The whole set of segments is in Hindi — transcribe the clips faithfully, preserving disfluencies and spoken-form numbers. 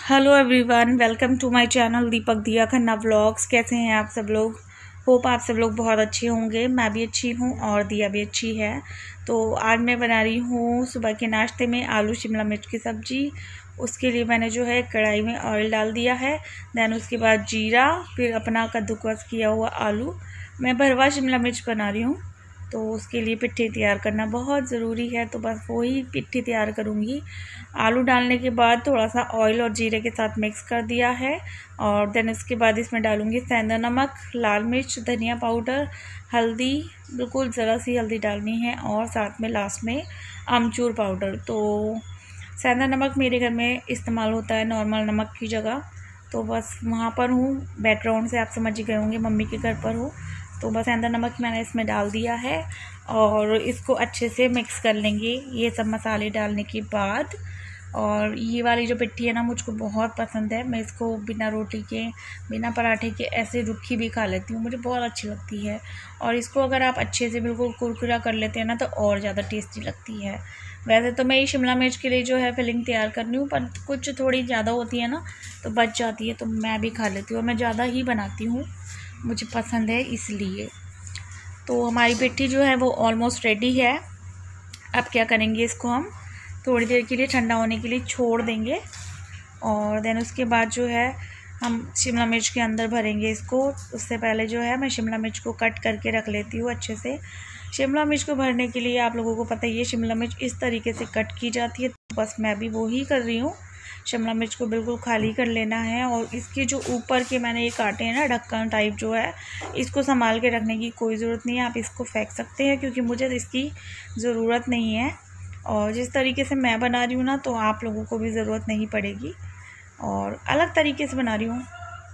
Hello everyone, welcome to my channel Deepak Diya Khanna vlogs. कैसे हैं आप सब लोग? होप आप सब लोग बहुत अच्छे होंगे। मैं भी अच्छी हूँ और दिया भी अच्छी है। तो आज मैं बना रही हूँ सुबह के नाश्ते में आलू शिमला मिर्च की सब्ज़ी। उसके लिए मैंने जो है कढ़ाई में ऑयल डाल दिया है। दैन उसके बाद जीरा, फिर अपना कद्दूकस किया हुआ आलू। मैं भरवा शिमला मिर्च बना रही हूँ तो उसके लिए पिट्ठी तैयार करना बहुत ज़रूरी है, तो बस वही पिट्ठी तैयार करूँगी। आलू डालने के बाद थोड़ा सा ऑयल और जीरे के साथ मिक्स कर दिया है और देन इसके बाद इसमें डालूँगी सेंधा नमक, लाल मिर्च, धनिया पाउडर, हल्दी, बिल्कुल ज़रा सी हल्दी डालनी है और साथ में लास्ट में अमचूर पाउडर। तो सेंधा नमक मेरे घर में इस्तेमाल होता है नॉर्मल नमक की जगह, तो बस वहाँ पर हूँ। बैकग्राउंड से आप समझ ही गए होंगे, मम्मी के घर पर हूँ। तो बस सेंधा नमक मैंने इसमें डाल दिया है और इसको अच्छे से मिक्स कर लेंगे ये सब मसाले डालने के बाद। और ये वाली जो पिट्ठी है ना, मुझको बहुत पसंद है। मैं इसको बिना रोटी के, बिना पराठे के ऐसे रुखी भी खा लेती हूँ, मुझे बहुत अच्छी लगती है। और इसको अगर आप अच्छे से बिल्कुल कुरकुरा कर लेते हैं ना तो और ज़्यादा टेस्टी लगती है। वैसे तो मैं ये शिमला मिर्च के लिए जो है फिलिंग तैयार करनी हूँ, पर कुछ थोड़ी ज़्यादा होती है ना तो बच जाती है, तो मैं भी खा लेती हूँ। और मैं ज़्यादा ही बनाती हूँ, मुझे पसंद है इसलिए। तो हमारी पिट्ठी जो है वो ऑलमोस्ट रेडी है। अब क्या करेंगे, इसको हम थोड़ी देर के लिए ठंडा होने के लिए छोड़ देंगे और देन उसके बाद जो है हम शिमला मिर्च के अंदर भरेंगे इसको। उससे पहले जो है मैं शिमला मिर्च को कट करके रख लेती हूँ अच्छे से। शिमला मिर्च को भरने के लिए आप लोगों को पता ही है, शिमला मिर्च इस तरीके से कट की जाती है, तो बस मैं भी वो ही कर रही हूँ। शिमला मिर्च को बिल्कुल खाली कर लेना है और इसके जो ऊपर के मैंने ये काटे हैं ना ढक्कन टाइप जो है, इसको संभाल के रखने की कोई ज़रूरत नहीं है। आप इसको फेंक सकते हैं क्योंकि मुझे इसकी ज़रूरत नहीं है। और जिस तरीके से मैं बना रही हूँ ना, तो आप लोगों को भी ज़रूरत नहीं पड़ेगी। और अलग तरीके से बना रही हूँ।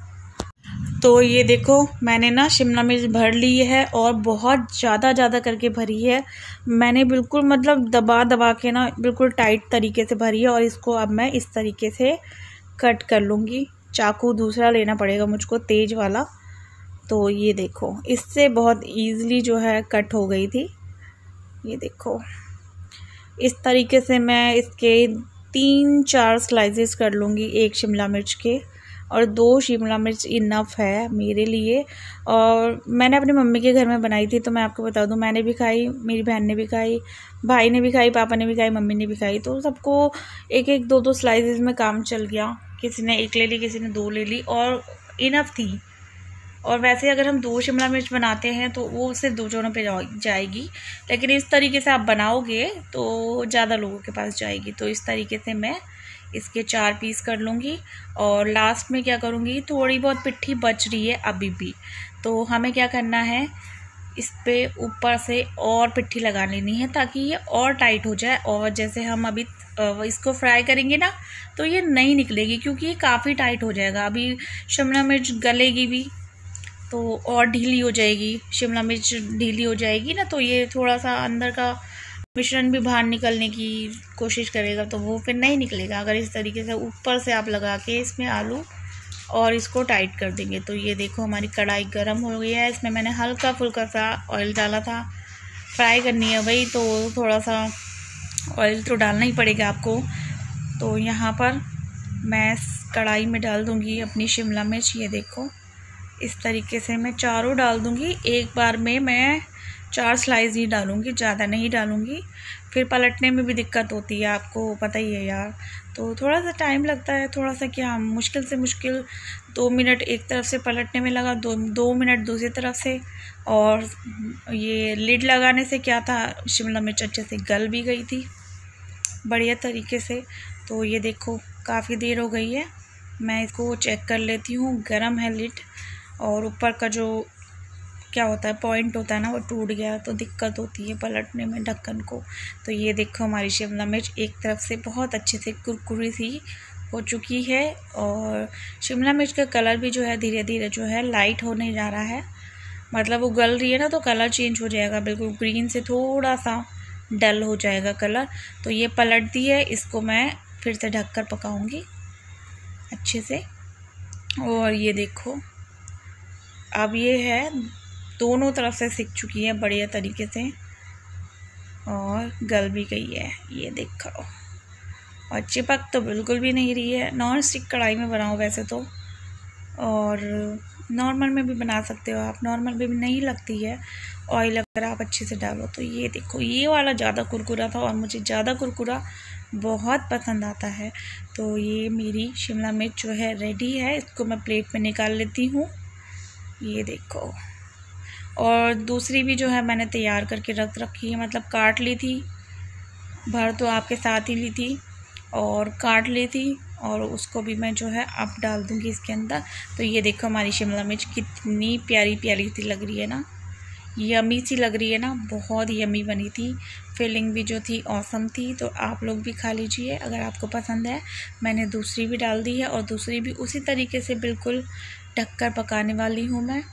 तो ये देखो, मैंने ना शिमला मिर्च भर ली है और बहुत ज़्यादा ज़्यादा करके भरी है। मैंने बिल्कुल मतलब दबा दबा के ना बिल्कुल टाइट तरीके से भरी है। और इसको अब मैं इस तरीके से कट कर लूँगी। चाकू दूसरा लेना पड़ेगा मुझको, तेज़ वाला। तो ये देखो, इससे बहुत ईज़िली जो है कट हो गई थी। ये देखो, इस तरीके से मैं इसके तीन चार स्लाइसेस कर लूँगी एक शिमला मिर्च के। और दो शिमला मिर्च इनफ है मेरे लिए। और मैंने अपनी मम्मी के घर में बनाई थी, तो मैं आपको बता दूं, मैंने भी खाई, मेरी बहन ने भी खाई, भाई ने भी खाई, पापा ने भी खाई, मम्मी ने भी खाई। तो सबको एक एक दो दो स्लाइसेस में काम चल गया। किसी ने एक ले ली, किसी ने दो ले ली और इनफ थी। और वैसे अगर हम दो शिमला मिर्च बनाते हैं तो वो सिर्फ दो जोनों पे जाएगी, लेकिन इस तरीके से आप बनाओगे तो ज़्यादा लोगों के पास जाएगी। तो इस तरीके से मैं इसके चार पीस कर लूँगी। और लास्ट में क्या करूँगी, थोड़ी बहुत पिट्ठी बच रही है अभी भी, तो हमें क्या करना है, इस पे ऊपर से और पिट्ठी लगा लेनी है ताकि ये और टाइट हो जाए। और जैसे हम अभी इसको फ्राई करेंगे ना तो ये नहीं निकलेगी, क्योंकि ये काफ़ी टाइट हो जाएगा। अभी शिमला मिर्च गलेगी भी तो और ढीली हो जाएगी, शिमला मिर्च ढीली हो जाएगी ना, तो ये थोड़ा सा अंदर का मिश्रण भी बाहर निकलने की कोशिश करेगा, तो वो फिर नहीं निकलेगा। अगर इस तरीके से ऊपर से आप लगा के इसमें आलू और इसको टाइट कर देंगे। तो ये देखो, हमारी कढ़ाई गर्म हो गई है। इसमें मैंने हल्का फुल्का सा ऑयल डाला था, फ्राई करनी है भाई, तो थोड़ा सा ऑयल तो डालना ही पड़ेगा आपको। तो यहाँ पर मैं कढ़ाई में डाल दूँगी अपनी शिमला मिर्च। ये देखो, इस तरीके से मैं चारों डाल दूँगी एक बार में। मैं चार स्लाइस ही डालूँगी, ज़्यादा नहीं डालूँगी, फिर पलटने में भी दिक्कत होती है, आपको पता ही है यार। तो थोड़ा सा टाइम लगता है, थोड़ा सा क्या, मुश्किल से मुश्किल दो मिनट एक तरफ से पलटने में लगा, दो दो मिनट दूसरी तरफ से। और ये लिड लगाने से क्या था, शिमला मिर्च अच्छे से गल भी गई थी बढ़िया तरीके से। तो ये देखो, काफ़ी देर हो गई है, मैं इसको चेक कर लेती हूँ। गर्म है लिड और ऊपर का जो क्या होता है, पॉइंट होता है ना, वो टूट गया, तो दिक्कत होती है पलटने में ढक्कन को। तो ये देखो, हमारी शिमला मिर्च एक तरफ से बहुत अच्छे से कुरकुरी सी हो चुकी है। और शिमला मिर्च का कलर भी जो है धीरे धीरे जो है लाइट होने जा रहा है, मतलब वो गल रही है ना, तो कलर चेंज हो जाएगा, बिल्कुल ग्रीन से थोड़ा सा डल हो जाएगा कलर। तो ये पलट दी है, इसको मैं फिर से ढक कर पकाऊँगी अच्छे से। और ये देखो, अब ये है दोनों तरफ से सिक चुकी है बढ़िया तरीके से और गल भी गई है, ये देखो। और चिपक तो बिल्कुल भी नहीं रही है। नॉन स्टिक कढ़ाई में बनाओ वैसे तो, और नॉर्मल में भी बना सकते हो आप, नॉर्मल में भी नहीं लगती है ऑयल अगर आप अच्छे से डालो तो। ये देखो, ये वाला ज़्यादा कुरकुरा था और मुझे ज़्यादा कुरकुरा बहुत पसंद आता है। तो ये मेरी शिमला मिर्च जो है रेडी है, इसको मैं प्लेट में निकाल लेती हूँ। ये देखो, और दूसरी भी जो है मैंने तैयार करके रख रखी है, मतलब काट ली थी, भर तो आपके साथ ही ली थी और काट ली थी, और उसको भी मैं जो है अब डाल दूँगी इसके अंदर। तो ये देखो हमारी शिमला मिर्च कितनी प्यारी प्यारी सी लग रही है ना, यमी सी लग रही है ना, बहुत यमी बनी थी। फीलिंग भी जो थी ऑसम थी। तो आप लोग भी खा लीजिए अगर आपको पसंद है। मैंने दूसरी भी डाल दी है और दूसरी भी उसी तरीके से बिल्कुल ढककर पकाने वाली हूँ मैं।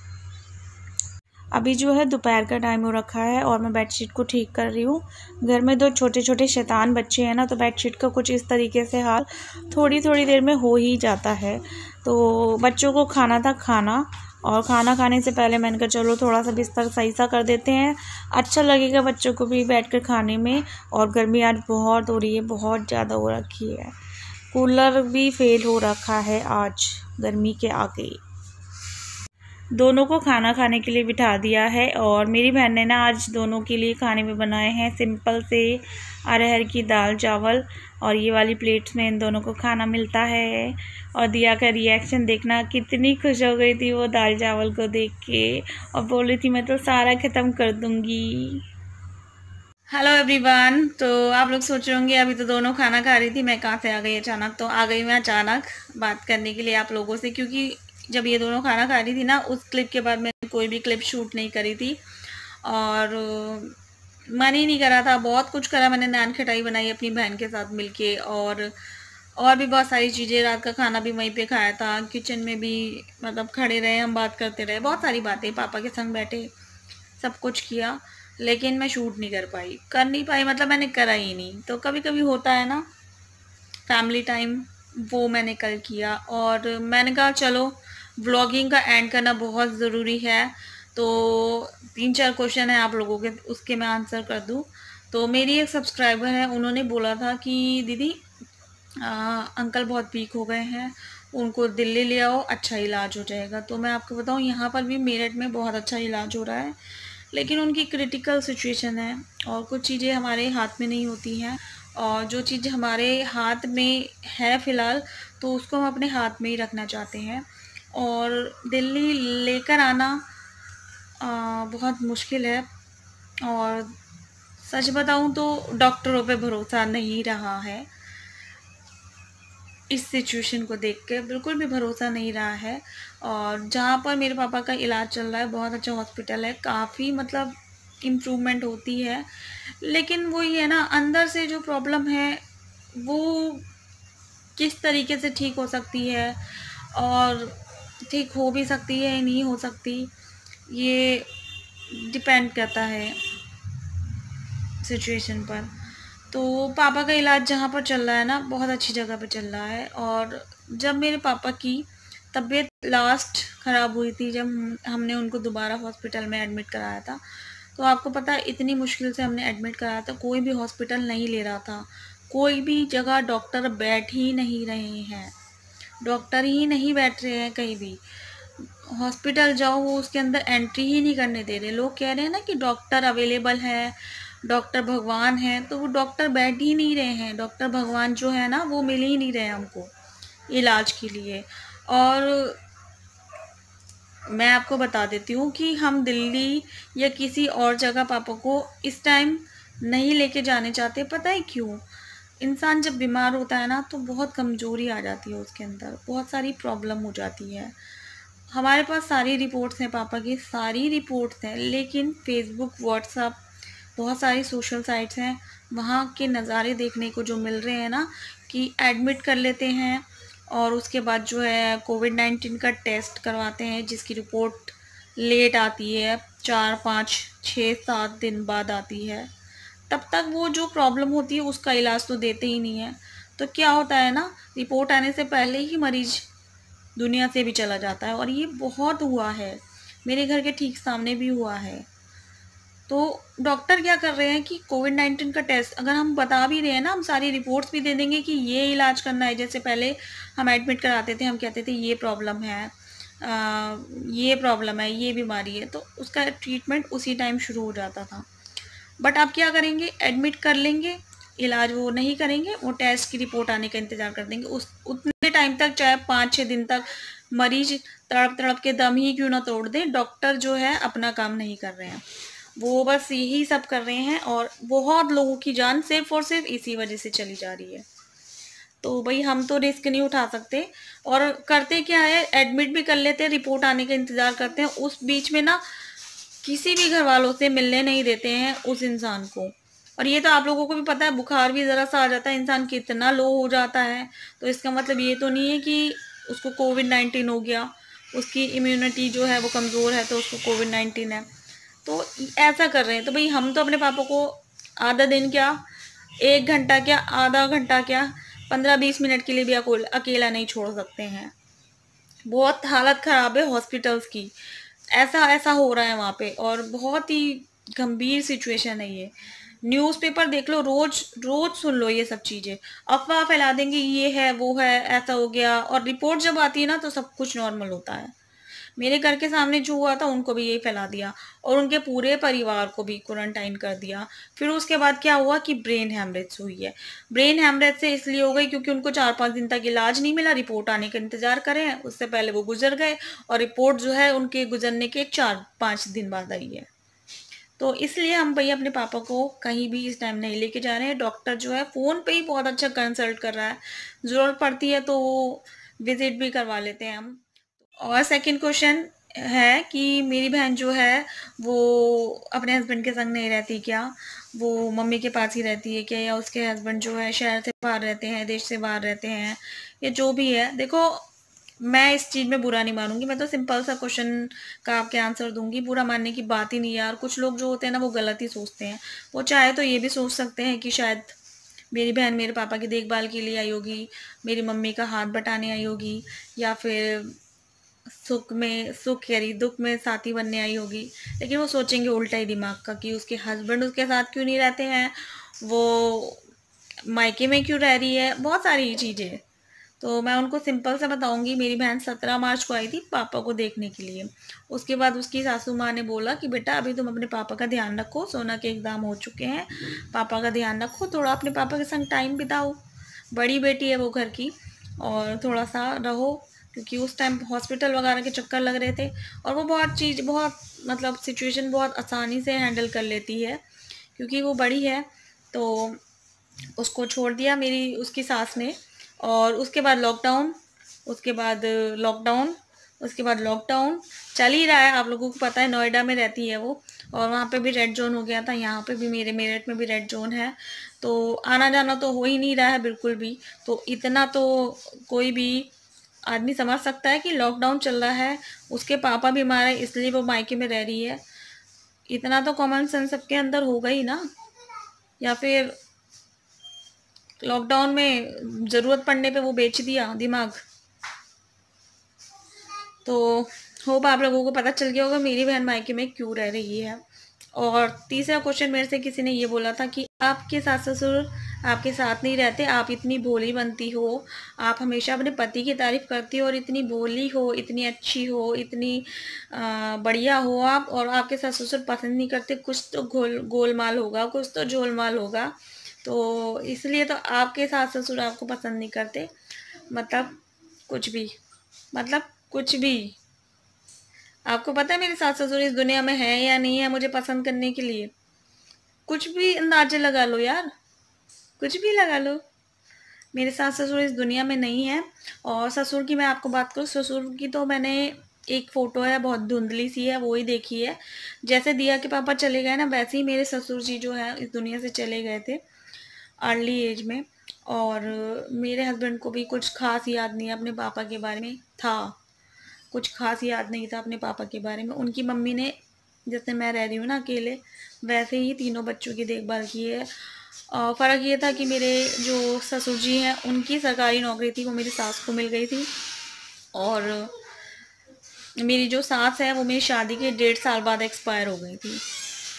अभी जो है दोपहर का टाइम हो रखा है और मैं बेडशीट को ठीक कर रही हूँ। घर में दो छोटे छोटे शैतान बच्चे हैं ना, तो बेडशीट का कुछ इस तरीके से हाल थोड़ी थोड़ी देर में हो ही जाता है। तो बच्चों को खाना था खाना, और खाना खाने से पहले मैंने कहा चलो थोड़ा सा बिस्तर सही सा कर देते हैं, अच्छा लगेगा बच्चों को भी बैठकर खाने में। और गर्मी आज बहुत हो रही है, बहुत ज़्यादा हो रखी है। कूलर भी फेल हो रखा है आज गर्मी के आगे। दोनों को खाना खाने के लिए बिठा दिया है, और मेरी बहन ने ना आज दोनों के लिए खाने में बनाए हैं सिंपल से अरहर की दाल चावल, और ये वाली प्लेट्स में इन दोनों को खाना मिलता है। और दिया का रिएक्शन देखना, कितनी खुश हो गई थी वो दाल चावल को देख के, और बोली थी मैं तो सारा ख़त्म कर दूँगी। Hello everyone. तो आप लोग सोच रहे होंगे अभी तो दोनों खाना खा रही थी, मैं कहाँ से आ गई अचानक। तो आ गई मैं अचानक बात करने के लिए आप लोगों से, क्योंकि जब ये दोनों खाना खा रही थी ना, उस क्लिप के बाद मैंने कोई भी क्लिप शूट नहीं करी थी, और मन ही नहीं करा था। बहुत कुछ करा मैंने, नान खटाई बनाई अपनी बहन के साथ मिलके, और और भी बहुत सारी चीज़ें। रात का खाना भी वहीं पे खाया था, किचन में भी मतलब खड़े रहे हम, बात करते रहे, बहुत सारी बातें, पापा के संग बैठे, सब कुछ किया। लेकिन मैं शूट नहीं कर पाई, कर नहीं पाई, मतलब मैंने करा ही नहीं। तो कभी कभी होता है ना फैमिली टाइम, वो मैंने कल किया। और मैंने कहा चलो व्लॉगिंग का एंड करना बहुत ज़रूरी है। तो तीन चार क्वेश्चन है आप लोगों के, उसके मैं आंसर कर दूं। तो मेरी एक सब्सक्राइबर है, उन्होंने बोला था कि दीदी आ, अंकल बहुत वीक हो गए हैं, उनको दिल्ली ले आओ, अच्छा इलाज हो जाएगा। तो मैं आपको बताऊं, यहाँ पर भी मेरठ में बहुत अच्छा इलाज हो रहा है, लेकिन उनकी क्रिटिकल सिचुएशन है, और कुछ चीज़ें हमारे हाथ में नहीं होती हैं। और जो चीज़ हमारे हाथ में है फ़िलहाल, तो उसको हम अपने हाथ में ही रखना चाहते हैं। और दिल्ली लेकर आना आ, बहुत मुश्किल है, और सच बताऊं तो डॉक्टरों पे भरोसा नहीं रहा है। इस सिचुएशन को देख के बिल्कुल भी भरोसा नहीं रहा है। और जहाँ पर मेरे पापा का इलाज चल रहा है, बहुत अच्छा हॉस्पिटल है, काफ़ी मतलब इम्प्रूवमेंट होती है। लेकिन वही है ना, अंदर से जो प्रॉब्लम है वो किस तरीके से ठीक हो सकती है, और ठीक हो भी सकती है या नहीं हो सकती, ये डिपेंड करता है सिचुएशन पर। तो पापा का इलाज जहाँ पर चल रहा है ना, बहुत अच्छी जगह पे चल रहा है। और जब मेरे पापा की तबीयत लास्ट ख़राब हुई थी, जब हमने उनको दोबारा हॉस्पिटल में एडमिट कराया था, तो आपको पता है इतनी मुश्किल से हमने एडमिट कराया था, कोई भी हॉस्पिटल नहीं ले रहा था, कोई भी जगह डॉक्टर बैठ ही नहीं रहे हैं, डॉक्टर ही नहीं बैठ रहे हैं कहीं भी। हॉस्पिटल जाओ, वो उसके अंदर एंट्री ही नहीं करने दे रहे। लोग कह रहे हैं ना कि डॉक्टर अवेलेबल है, डॉक्टर भगवान है, तो वो डॉक्टर बैठ ही नहीं रहे हैं। डॉक्टर भगवान जो है ना, वो मिल ही नहीं रहे हमको इलाज के लिए। और मैं आपको बता देती हूँ कि हम दिल्ली या किसी और जगह पापा को इस टाइम नहीं लेके जाने चाहते। पता है क्यों? इंसान जब बीमार होता है ना, तो बहुत कमज़ोरी आ जाती है उसके अंदर, बहुत सारी प्रॉब्लम हो जाती है। हमारे पास सारी रिपोर्ट्स हैं पापा की, सारी रिपोर्ट्स हैं, लेकिन फेसबुक, व्हाट्सअप, बहुत सारी सोशल साइट्स हैं, वहाँ के नज़ारे देखने को जो मिल रहे हैं ना, कि एडमिट कर लेते हैं और उसके बाद जो है कोविड नाइन्टीन का टेस्ट करवाते हैं, जिसकी रिपोर्ट लेट आती है, चार पाँच छः सात दिन बाद आती है। तब तक वो जो प्रॉब्लम होती है उसका इलाज तो देते ही नहीं है। तो क्या होता है ना, रिपोर्ट आने से पहले ही मरीज़ दुनिया से भी चला जाता है, और ये बहुत हुआ है, मेरे घर के ठीक सामने भी हुआ है। तो डॉक्टर क्या कर रहे हैं कि कोविड नाइन्टीन का टेस्ट अगर हम बता भी रहे हैं ना, हम सारी रिपोर्ट्स भी दे देंगे कि ये इलाज करना है। जैसे पहले हम एडमिट कराते थे, हम कहते थे ये प्रॉब्लम है, आ, ये प्रॉब्लम है, ये बीमारी है, तो उसका ट्रीटमेंट उसी टाइम शुरू हो जाता था। बट अब क्या करेंगे, एडमिट कर लेंगे, इलाज वो नहीं करेंगे, वो टेस्ट की रिपोर्ट आने का इंतज़ार कर देंगे। उस उतने टाइम तक, चाहे पाँच छः दिन तक मरीज तड़प तड़प के दम ही क्यों ना तोड़ दें, डॉक्टर जो है अपना काम नहीं कर रहे हैं, वो बस यही सब कर रहे हैं। और बहुत लोगों की जान सिर्फ और सिर्फ इसी वजह से चली जा रही है। तो भाई हम तो रिस्क नहीं उठा सकते, और करते क्या है, एडमिट भी कर लेते हैं, रिपोर्ट आने का इंतज़ार करते हैं, उस बीच में ना किसी भी घर वालों से मिलने नहीं देते हैं उस इंसान को। और ये तो आप लोगों को भी पता है, बुखार भी ज़रा सा आ जाता है, इंसान कितना लो हो जाता है। तो इसका मतलब ये तो नहीं है कि उसको कोविड नाइन्टीन हो गया, उसकी इम्यूनिटी जो है वो कमज़ोर है तो उसको कोविड नाइन्टीन है। तो ऐसा कर रहे हैं। तो भाई हम तो अपने पापा को आधा दिन क्या, एक घंटा क्या, आधा घंटा क्या, पंद्रह बीस मिनट के लिए भी अकेला नहीं छोड़ सकते हैं। बहुत हालत ख़राब है हॉस्पिटल्स की, ऐसा ऐसा हो रहा है वहाँ पे, और बहुत ही गंभीर सिचुएशन है ये। न्यूज़पेपर देख लो, रोज रोज सुन लो ये सब चीज़ें, अफवाह फैला देंगे, ये है वो है, ऐसा हो गया, और रिपोर्ट जब आती है ना तो सब कुछ नॉर्मल होता है। मेरे घर के सामने जो हुआ था उनको भी यही फैला दिया, और उनके पूरे परिवार को भी क्वारंटाइन कर दिया। फिर उसके बाद क्या हुआ कि ब्रेन हैमरेज हुई है। ब्रेन हैमरेज से इसलिए हो गई क्योंकि उनको चार पाँच दिन तक इलाज नहीं मिला, रिपोर्ट आने का इंतजार करे हैं, उससे पहले वो गुजर गए, और रिपोर्ट जो है उनके गुजरने के चार पाँच दिन बाद आई है। तो इसलिए हम भैया अपने पापा को कहीं भी इस टाइम नहीं लेके जा रहे हैं। डॉक्टर जो है फ़ोन पे ही बहुत अच्छा कंसल्ट कर रहा है, ज़रूरत पड़ती है तो वो विज़िट भी करवा लेते हैं हम। और सेकंड क्वेश्चन है कि मेरी बहन जो है वो अपने हस्बैंड के संग नहीं रहती क्या, वो मम्मी के पास ही रहती है क्या, या उसके हस्बैंड जो है शहर से बाहर रहते हैं, देश से बाहर रहते हैं, या जो भी है। देखो, मैं इस चीज़ में बुरा नहीं मानूंगी, मैं तो सिंपल सा क्वेश्चन का आपके आंसर दूंगी, बुरा मानने की बात ही नहीं है यार। कुछ लोग जो होते हैं ना वो गलत ही सोचते हैं। वो चाहे तो ये भी सोच सकते हैं कि शायद मेरी बहन मेरे पापा की देखभाल के लिए आई होगी, मेरी मम्मी का हाथ बटाने आई होगी, या फिर सुख में सुख यारी दुख में साथी बनने आई होगी। लेकिन वो सोचेंगे उल्टा ही दिमाग का कि उसके हस्बैंड उसके साथ क्यों नहीं रहते हैं, वो मायके में क्यों रह रही है, बहुत सारी चीज़ें। तो मैं उनको सिंपल सा बताऊंगी, मेरी बहन सत्रह मार्च को आई थी पापा को देखने के लिए। उसके बाद उसकी सासू माँ ने बोला कि बेटा अभी तुम अपने पापा का ध्यान रखो, सोना के एग्ज़ाम हो चुके हैं, पापा का ध्यान रखो, थोड़ा अपने पापा के संग टाइम बिताओ, बड़ी बेटी है वो घर की, और थोड़ा सा रहो, क्योंकि उस टाइम हॉस्पिटल वगैरह के चक्कर लग रहे थे। और वो बहुत चीज़ बहुत मतलब सिचुएशन बहुत आसानी से हैंडल कर लेती है, क्योंकि वो बड़ी है। तो उसको छोड़ दिया मेरी उसकी सास ने। और उसके बाद लॉकडाउन, उसके बाद लॉकडाउन उसके बाद लॉकडाउन चल ही रहा है। आप लोगों को पता है नोएडा में रहती है वो, और वहाँ पे भी रेड जोन हो गया था, यहाँ पे भी मेरे मेरठ में भी रेड जोन है। तो आना जाना तो हो ही नहीं रहा है बिल्कुल भी। तो इतना तो कोई भी आदमी समझ सकता है कि लॉकडाउन चल रहा है, उसके पापा बीमार है इसलिए वो मायके में रह रही है। इतना तो कॉमन सेंस सबके अंदर होगा ही ना। या फिर लॉकडाउन में ज़रूरत पड़ने पे वो बेच दिया दिमाग। तो होप आप लोगों को पता चल गया होगा मेरी बहन मायके में क्यों रह रही है। और तीसरा क्वेश्चन मेरे से किसी ने ये बोला था कि आपके सास ससुर आपके साथ नहीं रहते, आप इतनी भोली बनती हो, आप हमेशा अपने पति की तारीफ़ करती हो, और इतनी भोली हो, इतनी अच्छी हो, इतनी आ, बढ़िया हो आप, और आपके सास ससुर पसंद नहीं करते, कुछ तो गोल गोलमाल होगा, कुछ तो झोलमाल होगा, तो इसलिए तो आपके सास ससुर आपको पसंद नहीं करते। मतलब कुछ भी, मतलब कुछ भी। आपको पता है मेरे सास ससुर इस दुनिया में है या नहीं है मुझे पसंद करने के लिए? कुछ भी अंदाजे लगा लो यार, कुछ भी लगा लो। मेरे सास ससुर इस दुनिया में नहीं है। और ससुर की मैं आपको बात करूँ, ससुर की तो मैंने एक फ़ोटो है, बहुत धुंधली सी है, वो ही देखी है। जैसे दिया के पापा चले गए ना, वैसे ही मेरे ससुर जी जो है इस दुनिया से चले गए थे अर्ली एज में। और मेरे हस्बैंड को भी कुछ खास याद नहीं है अपने पापा के बारे में, था कुछ खास याद नहीं था अपने पापा के बारे में। उनकी मम्मी ने, जैसे मैं रह रही हूँ ना अकेले, वैसे ही तीनों बच्चों की देखभाल की है। फ़र्क ये था कि मेरे जो ससुर जी हैं उनकी सरकारी नौकरी थी, वो मेरी सास को मिल गई थी। और मेरी जो सास है वो मेरी शादी के डेढ़ साल बाद एक्सपायर हो गई थी।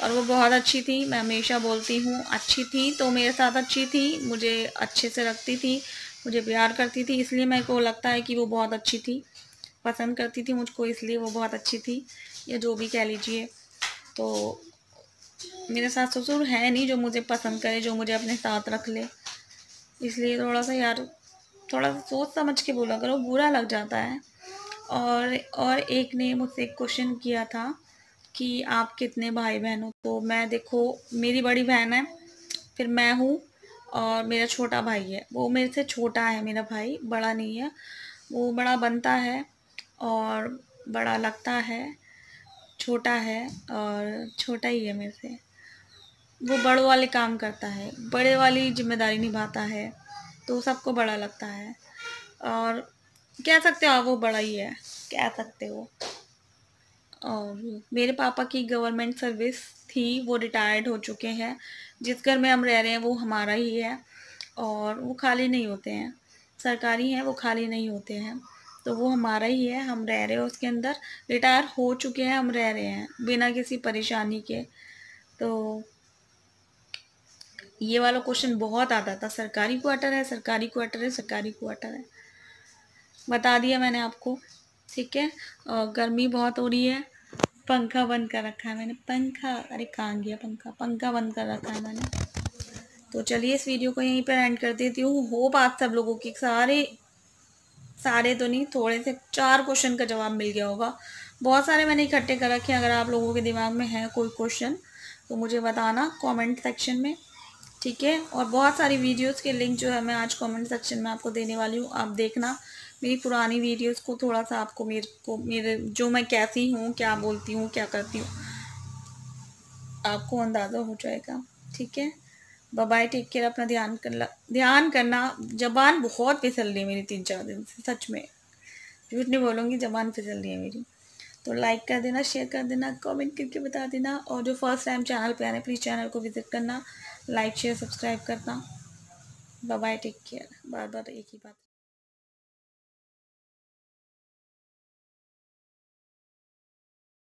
और वो बहुत अच्छी थी। मैं हमेशा बोलती हूँ अच्छी थी तो मेरे साथ अच्छी थी, मुझे अच्छे से रखती थी, मुझे प्यार करती थी, इसलिए मेरे को लगता है कि वो बहुत अच्छी थी। पसंद करती थी मुझको, इसलिए वो बहुत अच्छी थी, या जो भी कह लीजिए। तो मेरे सास ससुर है नहीं जो मुझे पसंद करे, जो मुझे अपने साथ रख ले, इसलिए थोड़ा सा यार थोड़ा सा सोच समझ के बोला करो, बुरा लग जाता है। और और एक ने मुझसे एक क्वेश्चन किया था कि आप कितने भाई बहन हो। तो मैं देखो, मेरी बड़ी बहन है, फिर मैं हूँ, और मेरा छोटा भाई है। वो मेरे से छोटा है, मेरा भाई बड़ा नहीं है। वो बड़ा बनता है और बड़ा लगता है, छोटा है और छोटा ही है मेरे से। वो बड़ों वाले काम करता है, बड़े वाली जिम्मेदारी निभाता है, तो सबको बड़ा लगता है। और कह सकते हो आप वो बड़ा ही है, कह सकते हो। और मेरे पापा की गवर्नमेंट सर्विस थी, वो रिटायर्ड हो चुके हैं। जिस घर में हम रह रहे हैं वो हमारा ही है, और वो खाली नहीं होते हैं, सरकारी हैं, वो खाली नहीं होते हैं, तो वो हमारा ही है, हम रह रहे हैं उसके अंदर। रिटायर हो चुके हैं, हम रह रहे हैं बिना किसी परेशानी के। तो ये वाला क्वेश्चन बहुत आता था, सरकारी क्वार्टर है, सरकारी क्वार्टर है, सरकारी क्वार्टर है। बता दिया मैंने आपको, ठीक है। और गर्मी बहुत हो रही है, पंखा बंद कर रखा है मैंने। पंखा, अरे कहाँ गया पंखा, पंखा बंद कर रखा है मैंने। तो चलिए इस वीडियो को यहीं पर एंड कर देती हूँ। होप आप सब लोगों की सारे सारे तो नहीं, थोड़े से चार क्वेश्चन का जवाब मिल गया होगा। बहुत सारे मैंने इकट्ठे कर रखे हैं, अगर आप लोगों के दिमाग में है कोई क्वेश्चन तो मुझे बताना कमेंट सेक्शन में, ठीक है। और बहुत सारी वीडियोस के लिंक जो है मैं आज कमेंट सेक्शन में आपको देने वाली हूँ, आप देखना मेरी पुरानी वीडियोस को। थोड़ा सा आपको मेरे को मेरे जो मैं कैसी हूँ, क्या बोलती हूँ, क्या करती हूँ, आपको अंदाज़ा हो जाएगा, ठीक है। बाय बाय, टेक केयर, अपना ध्यान कर ध्यान करना। जबान बहुत फिसल रही है मेरी तीन चार दिन से, सच में झूठ नहीं बोलूँगी, जबान फिसल रही है मेरी। तो लाइक कर देना, शेयर कर देना, कमेंट करके बता देना, और जो फर्स्ट टाइम चैनल पे आ रहे हैं प्लीज़ चैनल को विजिट करना, लाइक शेयर सब्सक्राइब करना। Bye bye, take care. बार बार एक ही बात।